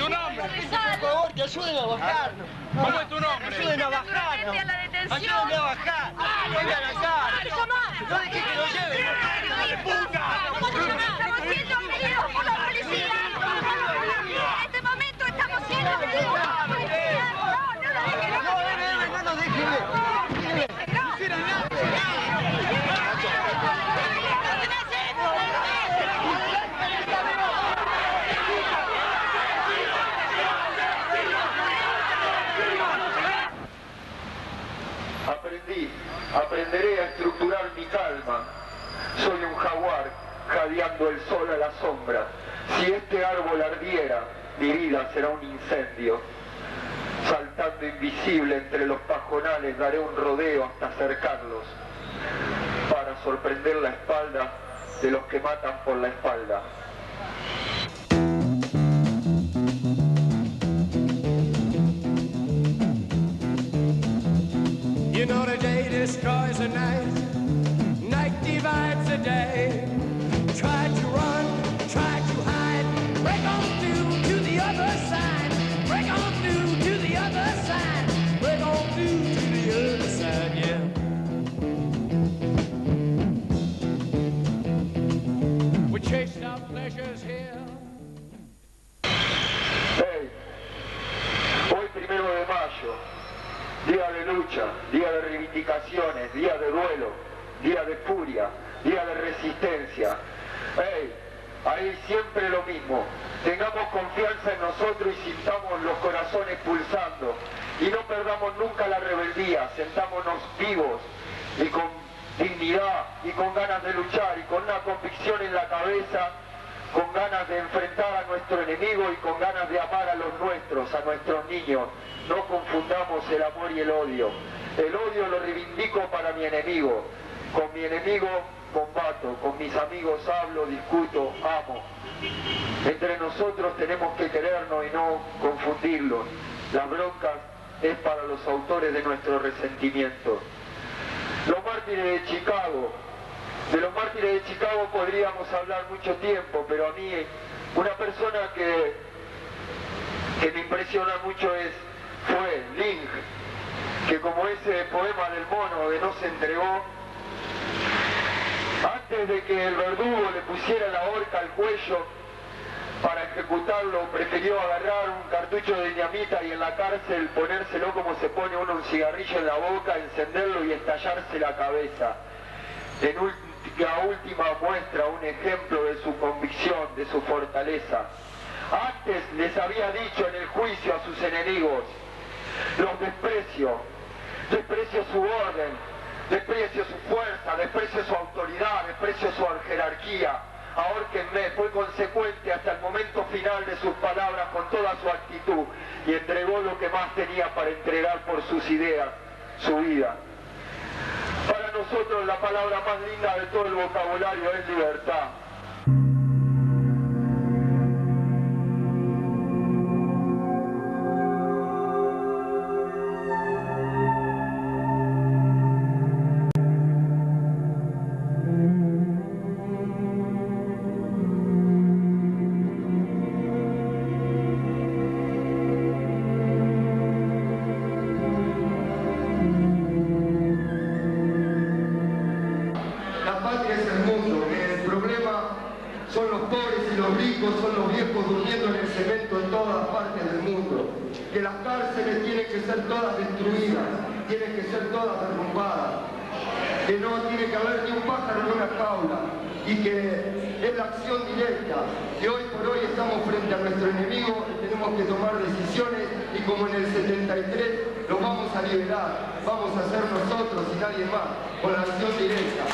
¿Tu nombre? Por favor, que ayuden a bajar. ¿Cómo es tu nombre? Ayuden a bajar. Ayúdenme a bajar. Vengan acá. No dejen que lo lleven. Estamos siendo medidos por la policía. En este momento estamos siendo medidos por la policía. No nos dejen. No hicieron nada. Aprenderé a estructurar mi calma. Soy un jaguar, jadeando el sol a la sombra. Si este árbol ardiera, mi vida será un incendio. Saltando invisible entre los pajonales, daré un rodeo hasta cercarlos, para sorprender la espalda de los que matan por la espalda. You know the day destroys the night, night divides the day. Try to run, try to hide, break on through to the other side, break on through to the other side, break on through to the other side, yeah. We chased our pleasures here. Hey, hoy 1 de mayo. Día de lucha, día de reivindicaciones, día de duelo, día de furia, día de resistencia. Hey, ahí siempre lo mismo. Tengamos confianza en nosotros y sintamos los corazones pulsando. Y no perdamos nunca la rebeldía, sentámonos vivos y con dignidad y con ganas de luchar y con una convicción en la cabeza, con ganas de enfrentar a nuestro enemigo y con ganas de amar a los nuestros, a nuestros niños. No confundamos el amor y el odio. El odio lo reivindico para mi enemigo. Con mi enemigo combato, con mis amigos hablo, discuto, amo. Entre nosotros tenemos que querernos y no confundirlos. Las broncas es para los autores de nuestro resentimiento. Los mártires de Chicago. De los mártires de Chicago podríamos hablar mucho tiempo, pero a mí una persona que me impresiona mucho fue Ling, que como ese poema del mono de No se entregó, antes de que el verdugo le pusiera la horca al cuello para ejecutarlo, prefirió agarrar un cartucho de dinamita y en la cárcel ponérselo como se pone uno un cigarrillo en la boca, encenderlo y estallarse la cabeza. En la última muestra, un ejemplo de su convicción, de su fortaleza. Antes les había dicho en el juicio a sus enemigos: los desprecio su orden, desprecio su fuerza, desprecio su autoridad, desprecio su jerarquía. Ahórquenme. Fue consecuente hasta el momento final de sus palabras con toda su actitud y entregó lo que más tenía para entregar por sus ideas, su vida. Para nosotros la palabra más linda de todo el vocabulario es libertad. Son los viejos durmiendo en el cemento en todas partes del mundo, que las cárceles tienen que ser todas destruidas, tienen que ser todas derrumbadas, que no tiene que haber ni un pájaro en una jaula y que es la acción directa, que hoy por hoy estamos frente a nuestro enemigo y tenemos que tomar decisiones y como en el 73 los vamos a liberar, vamos a ser nosotros y nadie más, con la acción directa.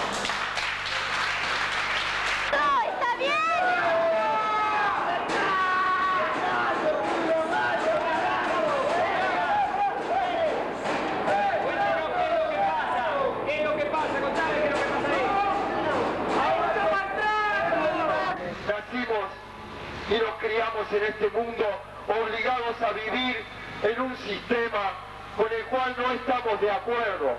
Y nos criamos en este mundo obligados a vivir en un sistema con el cual no estamos de acuerdo,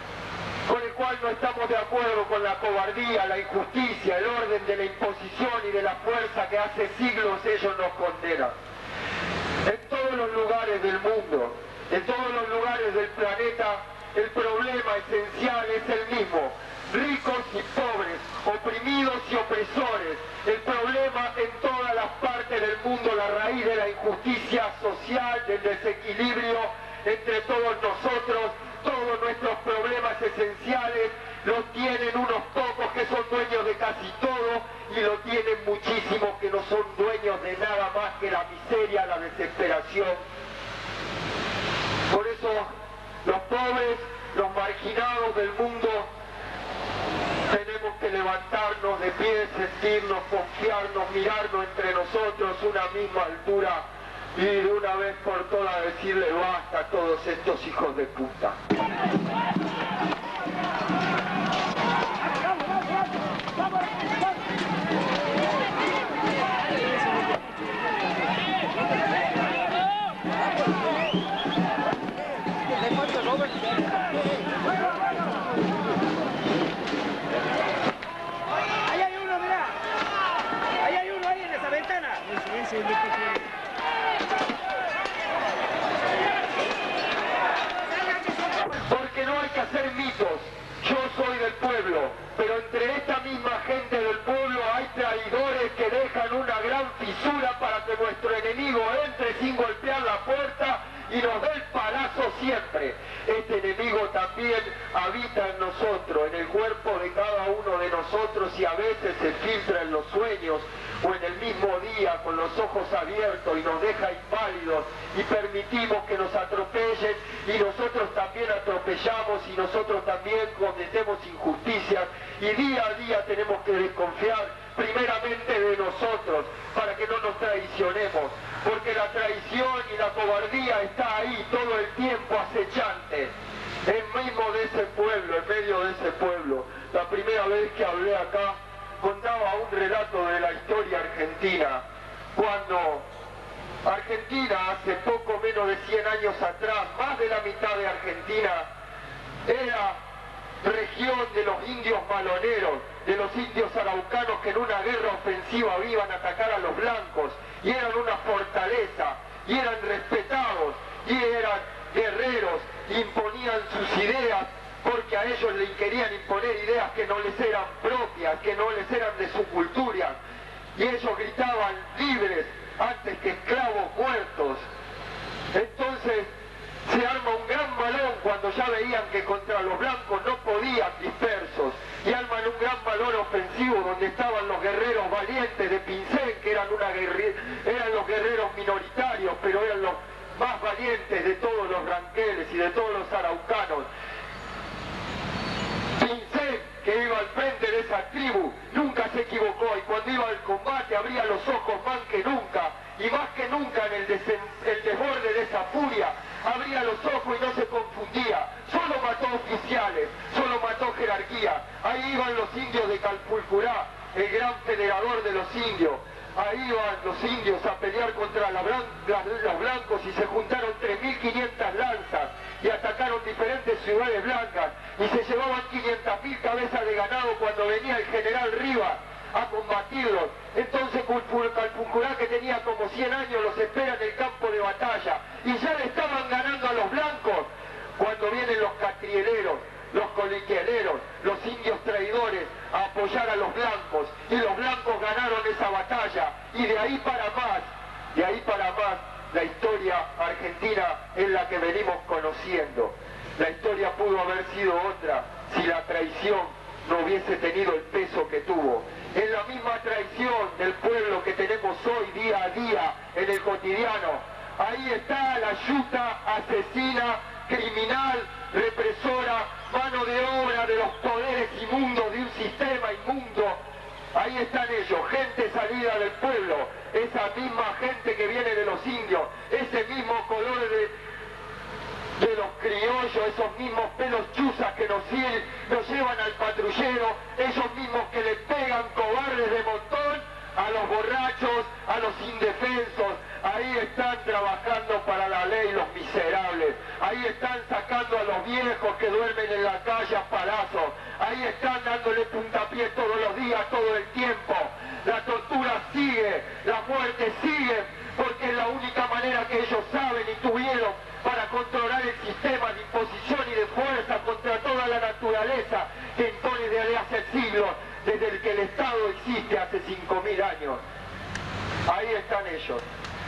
con la cobardía, la injusticia, el orden de la imposición y de la fuerza que hace siglos ellos nos condenan. En todos los lugares del mundo, en todos los lugares del planeta, el problema esencial es el mismo. Ricos y pobres, oprimidos y opresores. El problema en todas las partes del mundo, la raíz de la injusticia social, del desequilibrio entre todos nosotros, todos nuestros problemas esenciales los tienen unos pocos que son dueños de casi todo y lo tienen muchísimos que no son dueños de nada más que la miseria, la desesperación. Por eso los pobres, los marginados del mundo, tenemos que levantarnos de pie, sentirnos, confiarnos, mirarnos entre nosotros una misma altura y de una vez por todas decirle basta a todos estos hijos de puta. Ahí hay uno, mirá. Ahí hay uno ahí en esa ventana. Porque no hay que hacer mitos. Yo soy del pueblo, pero entre esta misma gente del pueblo hay traidores que dejan una gran fisura para que nuestro enemigo entre sin golpear la puerta y nos dé el palazo siempre. Este enemigo también habita en nosotros, en el cuerpo de cada uno de nosotros y a veces se filtra en los sueños o en el mismo día con los ojos abiertos y nos deja inválidos y permitimos que nos atropellen y nosotros también atropellamos y nosotros también cometemos injusticias y día a día tenemos que desconfiar primeramente de nosotros para que no nos traicionemos, porque la traición y la cobardía está ahí todo el tiempo acechante, en mismo de ese pueblo, en medio de ese pueblo. La primera vez que hablé acá contaba un relato de la historia argentina, cuando Argentina hace poco menos de 100 años atrás, más de la mitad de Argentina era región de los indios maloneros, de los indios araucanos que en una guerra ofensiva iban a atacar a los blancos y eran una fortaleza y eran respetados y eran guerreros, imponían sus ideas porque a ellos les querían imponer ideas que no les eran propias, que no les eran de su cultura y ellos gritaban libres antes que esclavos muertos. Entonces se arma un gran malón cuando ya veían que contra los blancos no podían dispersos y arman un gran malón ofensivo donde estaban los guerreros valientes de Pincén, que eran los guerreros minoritarios, pero eran los más valientes de todos los ranqueles y de todos los araucanos. Pincén, que iba al frente de esa tribu, nunca se equivocó y cuando iba al combate abría los ojos más que nunca y más que nunca en el desborde de esa furia abría los ojos y no se confundía, solo mató oficiales, solo mató jerarquía. Ahí iban los indios de Calpulcurá, el gran federador de los indios. Ahí iban los indios a pelear contra los blancos y se juntaron 3.500 lanzas y atacaron diferentes ciudades blancas y se llevaban 500.000 cabezas de ganado cuando venía el general Rivas a combatirlos. Entonces Calpulcurá, que tenía como 100 años, los espera en el campo de batalla y ya le estaban ganando a los blancos cuando vienen los catrieleros, los coliquieleros, los indios traidores a apoyar a los blancos y los blancos ganaron esa batalla y de ahí para más la historia argentina es la que venimos conociendo. La historia pudo haber sido otra si la traición no hubiese tenido el peso que tuvo. Es la misma traición del pueblo que tenemos hoy día a día en el cotidiano. Ahí está la yuta asesina, criminal, represora, mano de obra de los poderes inmundos de un sistema inmundo. Ahí están ellos, gente salida del pueblo, esa misma gente que viene de los indios, ese mismo color de los criollos, esos mismos pelos chuzas que nos llevan al patrullero, esos mismos que le pegan cobardes de montón a los borrachos, a los indefensos. Ahí están trabajando para la ley los miserables, ahí están sacando a los viejos que duermen en la calle a palazos, ahí están dándole puntapié todos los días, todo el tiempo. La tortura sigue, la muerte sigue, porque es la la única manera que ellos saben y tuvieron para controlar el sistema de imposición y de fuerza contra toda la naturaleza que impone desde hace siglos, desde el que el Estado existe hace 5.000 años. Ahí están ellos.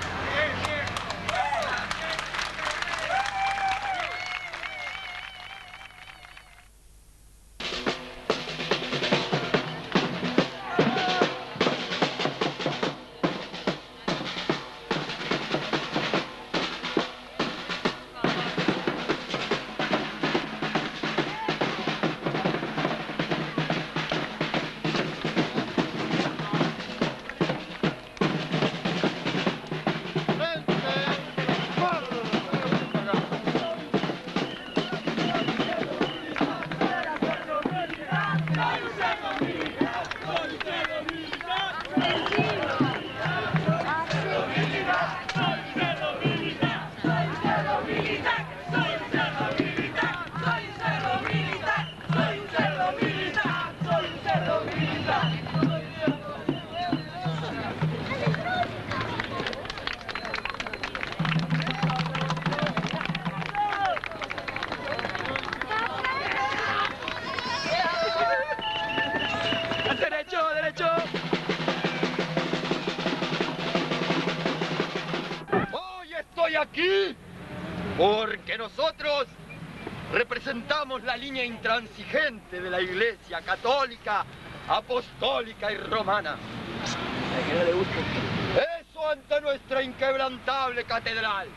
Aquí porque nosotros representamos la línea intransigente de la Iglesia católica, apostólica y romana. Eso ante nuestra inquebrantable catedral.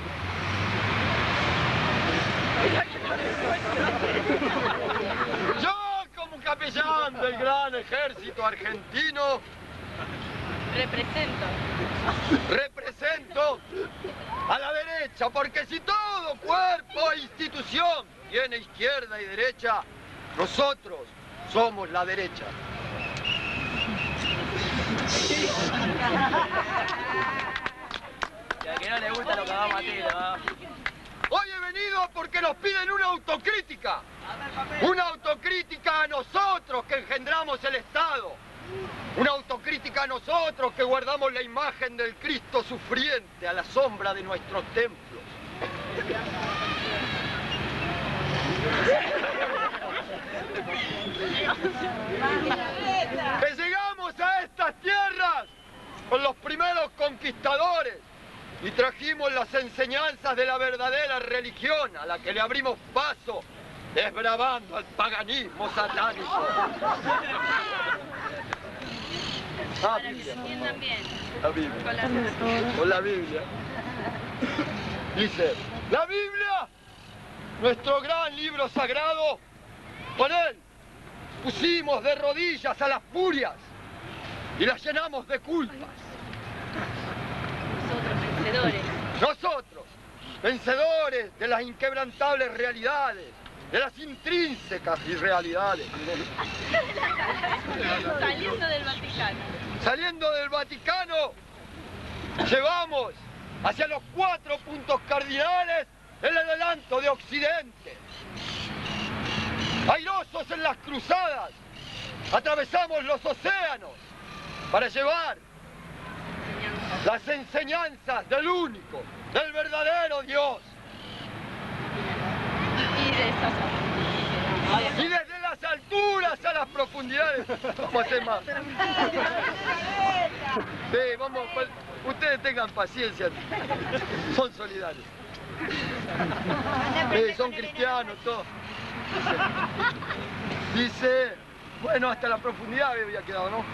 Yo, como capellán del gran ejército argentino, represento a la derecha, porque si todo cuerpo e institución tiene izquierda y derecha, nosotros somos la derecha. Y al que no le gusta lo que vamos a tirar, ¿no? Hoy he venido porque nos piden una autocrítica. Una autocrítica a nosotros que engendramos el Estado. Una autocrítica a nosotros que guardamos la imagen del Cristo sufriente a la sombra de nuestros templos. Que llegamos a estas tierras con los primeros conquistadores y trajimos las enseñanzas de la verdadera religión a la que le abrimos paso, desbravando al paganismo satánico. Para que lo entiendan bien. La Biblia. Con la Con la Biblia. Dice, la Biblia, nuestro gran libro sagrado, con él pusimos de rodillas a las furias y las llenamos de culpas. Nosotros, vencedores. Nosotros, vencedores de las inquebrantables realidades, de las intrínsecas irrealidades. Saliendo del Vaticano. Saliendo del Vaticano, llevamos hacia los 4 puntos cardinales el adelanto de Occidente. Airosos en las cruzadas, atravesamos los océanos para llevar las enseñanzas del único, del verdadero Dios. Y desde las alturas a las profundidades. Vamos a hacer más. Sí, vamos, ustedes tengan paciencia. Son solidarios. Sí, son cristianos, todos. Dice, bueno, hasta la profundidad había quedado, ¿no?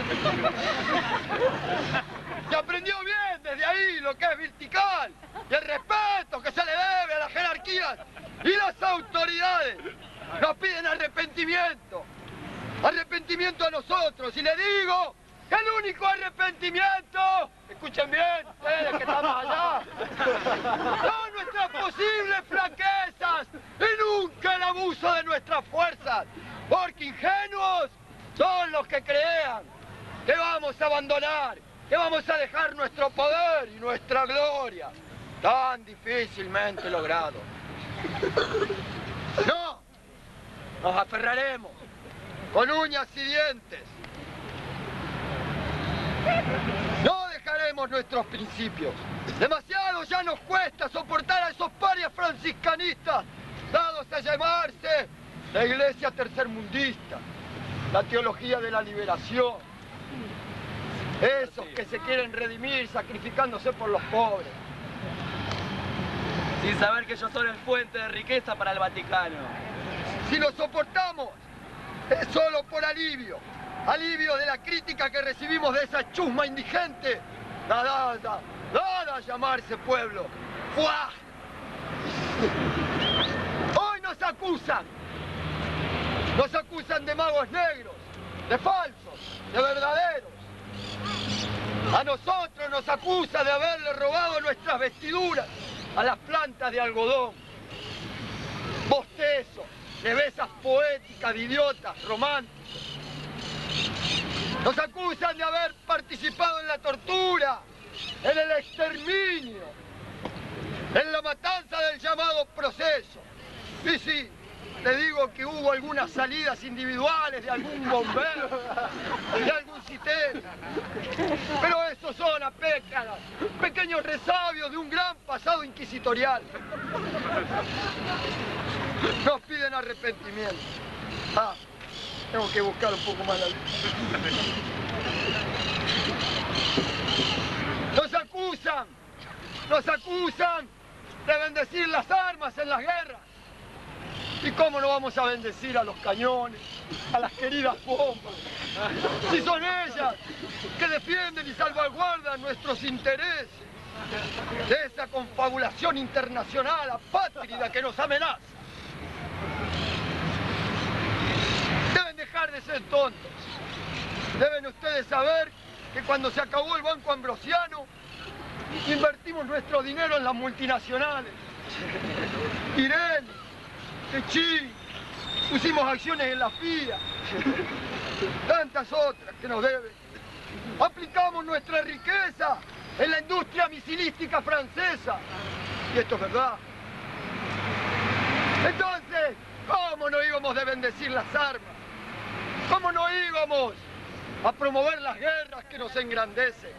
Se aprendió bien desde ahí lo que es vertical y el respeto que se le debe a las jerarquías y las autoridades. Nos piden arrepentimiento. Arrepentimiento a nosotros. Y le digo que el único arrepentimiento, escuchen bien, ustedes que estamos allá, son nuestras posibles flaquezas y nunca el abuso de nuestras fuerzas. Porque ingenuos son los que crean que vamos a abandonar, que vamos a dejar nuestro poder y nuestra gloria, tan difícilmente logrado. No, nos aferraremos con uñas y dientes. No dejaremos defendamos nuestros principios. Demasiado ya nos cuesta soportar a esos parias franciscanistas, dados a llamarse la iglesia tercermundista, la teología de la liberación. Esos que se quieren redimir sacrificándose por los pobres. Sin saber que ellos son el fuente de riqueza para el Vaticano. Si lo soportamos, es solo por alivio. Alivio de la crítica que recibimos de esa chusma indigente, dada a llamarse pueblo. ¡Fuah! Hoy nos acusan de magos negros, de falsos, de verdaderos. A nosotros nos acusa de haberle robado nuestras vestiduras a las plantas de algodón. Bostezos, de besas poéticas, de idiotas, románticos. Nos acusan de haber participado en la tortura, en el exterminio, en la matanza del llamado proceso. Y sí, le digo que hubo algunas salidas individuales de algún bombero, de algún citén. Pero esos son apenas pequeños resabios de un gran pasado inquisitorial. Nos piden arrepentimiento. Tengo que buscar un poco más la luz. Nos acusan de bendecir las armas en las guerras. ¿Y cómo no vamos a bendecir a los cañones, a las queridas bombas? Si son ellas que defienden y salvaguardan nuestros intereses de esa confabulación internacional apátrida que nos amenaza. Deben dejar de ser tontos. Deben ustedes saber que cuando se acabó el Banco Ambrosiano, invertimos nuestro dinero en las multinacionales. Irene, Techín, pusimos acciones en la FIA, tantas otras que nos deben. Aplicamos nuestra riqueza en la industria misilística francesa. Y esto es verdad. Entonces, ¿cómo no íbamos a bendecir las armas? ¿Cómo no íbamos a promover las guerras que nos engrandecen?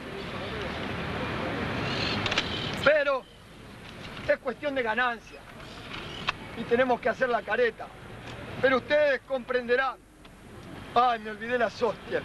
Pero es cuestión de ganancia y tenemos que hacer la careta. Pero ustedes comprenderán. Ay, me olvidé las hostias.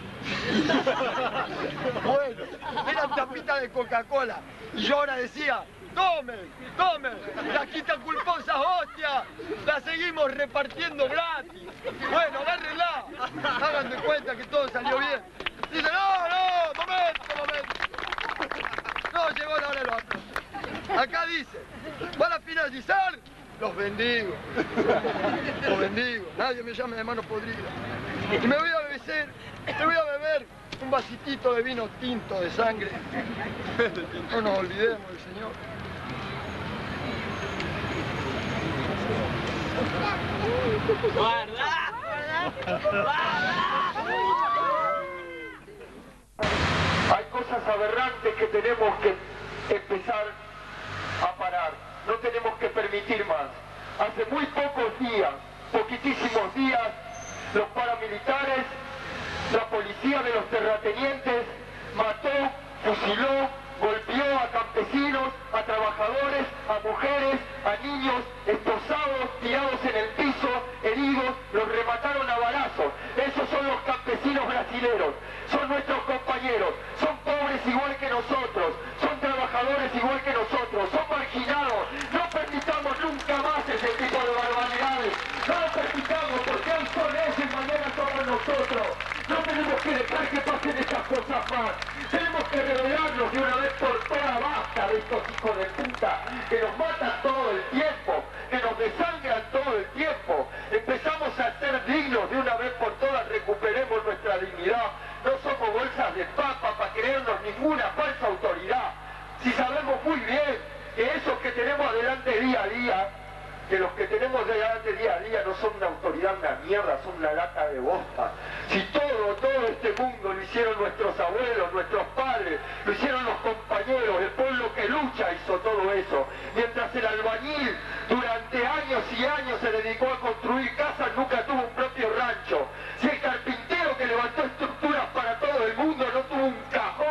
Bueno, eran tapitas de Coca-Cola y yo ahora decía, tomen, la quita culposas hostias, la seguimos repartiendo gratis. Bueno, agárrenla, hagan de cuenta que todo salió bien. Dice, no, momento. No, llegó la hora de los aplausos. Acá dice, para finalizar, los bendigo. Los bendigo, nadie me llame de mano podrida. Y me voy a beber un vasitito de vino tinto de sangre. No nos olvidemos del Señor. Hay cosas aberrantes que tenemos que empezar a parar. No tenemos que permitir más. Hace muy pocos días, poquitísimos días, los paramilitares, la policía de los terratenientes mató, fusiló, golpeó a campesinos, a trabajadores, a mujeres, a niños, esposados, tirados en el piso, heridos, los remataron a balazos. Esos son los campesinos brasileros, son nuestros compañeros, son pobres igual que nosotros, son trabajadores igual que nosotros, son marginados. No permitamos nunca más ese tipo de barbaridades, no lo permitamos porque hoy son ellos y mañana somos nosotros. No tenemos que dejar que pasen estas cosas más. Tenemos que rebelarnos de una vez por todas. Basta de estos hijos de puta que nos matan todo el tiempo, que nos desangran todo el tiempo. Empezamos a ser dignos de una vez por todas, recuperemos nuestra dignidad. No somos bolsas de papa para creernos ninguna falsa autoridad. Si sabemos muy bien que esos que tenemos adelante día a día, que los que tenemos delante día a día no son una autoridad, una mierda, son una lata de bosta. Si todo este mundo lo hicieron nuestros abuelos, nuestros padres, lo hicieron los compañeros, el pueblo que lucha hizo todo eso. Mientras el albañil durante años y años se dedicó a construir casas, nunca tuvo un propio rancho. Si el carpintero que levantó estructuras para todo el mundo no tuvo un cajón donde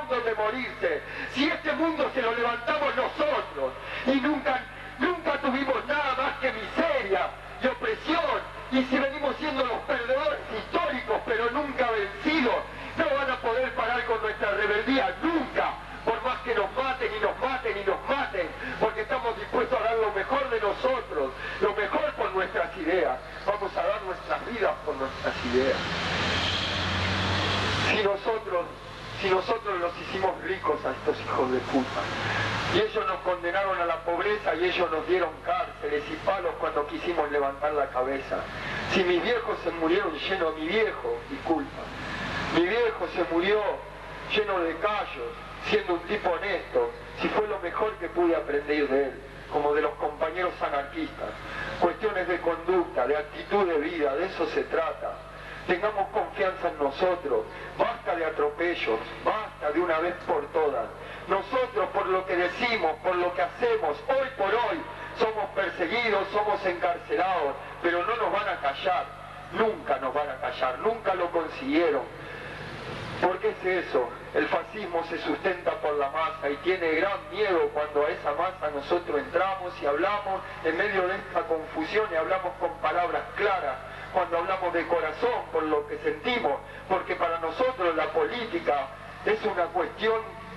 morirse, si este mundo se lo levantamos nosotros y nunca tuvimos nada más que miseria y opresión, y si venimos siendo los perdedores históricos pero nunca vencidos, no van a poder parar con nuestra rebeldía nunca, por más que nos maten y nos maten y nos maten, porque estamos dispuestos a dar lo mejor de nosotros, lo mejor por nuestras ideas. Vamos a dar nuestras vidas por nuestras ideas. Si nosotros los hicimos ricos a estos hijos de puta, y ellos nos condenaron a la pobreza y ellos nos dieron cárceles y palos cuando quisimos levantar la cabeza, si mis viejos se murieron llenos, mi viejo se murió lleno de callos, siendo un tipo honesto, si fue lo mejor que pude aprender de él, como de los compañeros anarquistas, cuestiones de conducta, de actitud de vida, de eso se trata. Tengamos confianza en nosotros, basta de atropellos, basta de una vez por todas. Nosotros por lo que decimos, por lo que hacemos, hoy por hoy, somos perseguidos, somos encarcelados, pero no nos van a callar, nunca nos van a callar, nunca lo consiguieron. ¿Por qué es eso? El fascismo se sustenta por la masa y tiene gran miedo cuando a esa masa nosotros entramos y hablamos en medio de esta confusión y hablamos con palabras claras, cuando hablamos de corazón, por lo que sentimos, porque para nosotros la política es una cuestión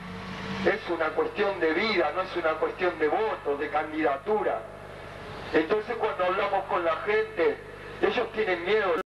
de vida, no es una cuestión de votos, de candidatura. Entonces cuando hablamos con la gente, ellos tienen miedo.